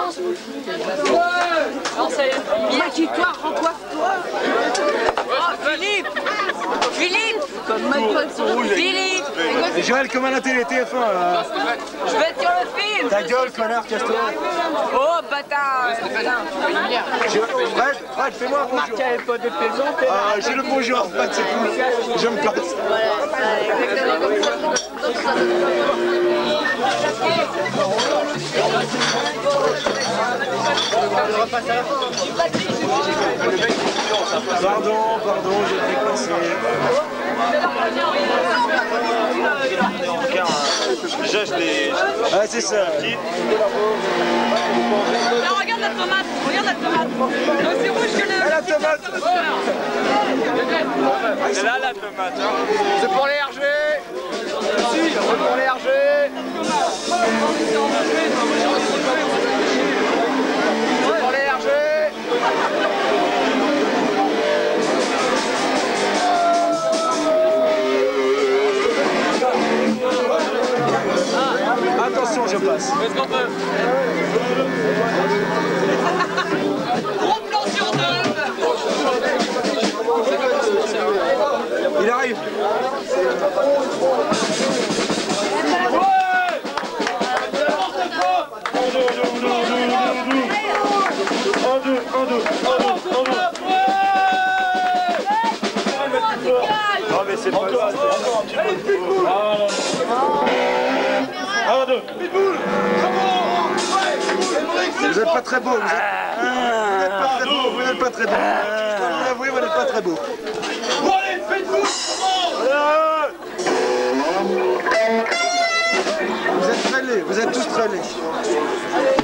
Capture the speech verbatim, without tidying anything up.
Non, c'est bon. Non, ça y est. Maquille-toi, recoiffe-toi. Oh, Philippe Philippe Comme Philippe Et Joël, comme à la télé, T F un là. Je vais être sur le film. Ta gueule, connard, casse-toi. Oh, bâtard. Fred, Fred, fais-moi un bonjour. Pas de plaisanter. Ah, j'ai le bonjour, Fred, c'est cool. Je me casse. Exactement comme ça. Pardon, pardon, j'ai fait passer. Déjà, je l'ai. Ah, c'est ça. Là, regarde la tomate. Regarde la tomate. C'est rouge que le... La tomate. C'est là la tomate. Hein. C'est pour les R G. C'est pour les R G. C'est pour les R G. Attention, je passe. Est-ce qu'on peut? Gros plan sur deux. Il arrive. Non mais c'est pas grave, c'est encore un petit peu. Un, deux. Vous n'êtes pas très beau. Vous n'êtes pas très beau. Vous n'êtes pas très beau. Je dois vous l'avouer, vous n'êtes pas très beau. Bon allez, faites-vous. Vous êtes très laids. Vous êtes tous très laids.